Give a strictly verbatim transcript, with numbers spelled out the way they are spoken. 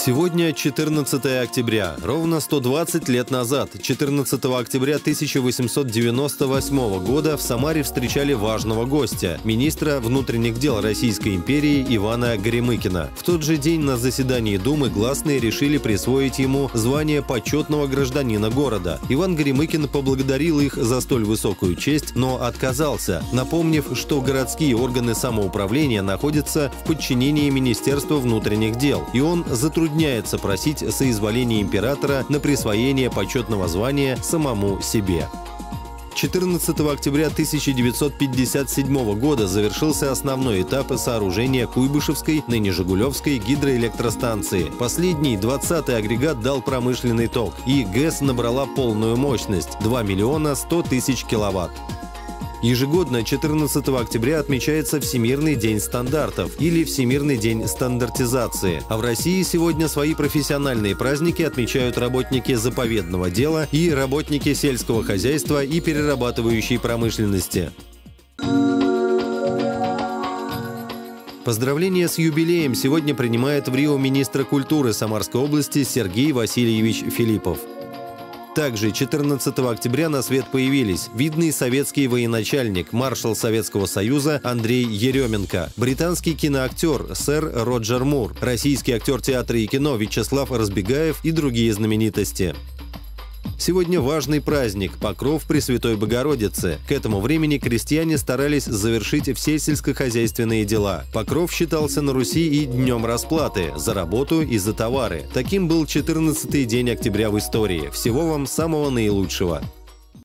Сегодня четырнадцатое октября. Ровно сто двадцать лет назад, четырнадцатого октября тысяча восемьсот девяносто восьмого года, в Самаре встречали важного гостя – министра внутренних дел Российской империи Ивана Горемыкина. В тот же день на заседании Думы гласные решили присвоить ему звание почетного гражданина города. Иван Горемыкин поблагодарил их за столь высокую честь, но отказался, напомнив, что городские органы самоуправления находятся в подчинении Министерства внутренних дел, и он затрудняется просить соизволения императора на присвоение почетного звания самому себе. четырнадцатого октября тысяча девятьсот пятьдесят седьмого года завершился основной этап сооружения Куйбышевской, ныне Жигулевской, гидроэлектростанции. Последний, двадцатый агрегат дал промышленный ток, и ГЭС набрала полную мощность – два миллиона сто тысяч киловатт. Ежегодно четырнадцатого октября отмечается Всемирный день стандартов или Всемирный день стандартизации. А в России сегодня свои профессиональные праздники отмечают работники заповедного дела и работники сельского хозяйства и перерабатывающей промышленности. Поздравления с юбилеем сегодня принимает в Рио министр культуры Самарской области Сергей Васильевич Филиппов. Также четырнадцатого октября на свет появились видный советский военачальник, маршал Советского Союза Андрей Еременко, британский киноактер сэр Роджер Мур, российский актер театра и кино Вячеслав Разбегаев и другие знаменитости. Сегодня важный праздник – Покров Пресвятой Богородицы. К этому времени крестьяне старались завершить все сельскохозяйственные дела. Покров считался на Руси и днем расплаты – за работу и за товары. Таким был четырнадцатый день октября в истории. Всего вам самого наилучшего.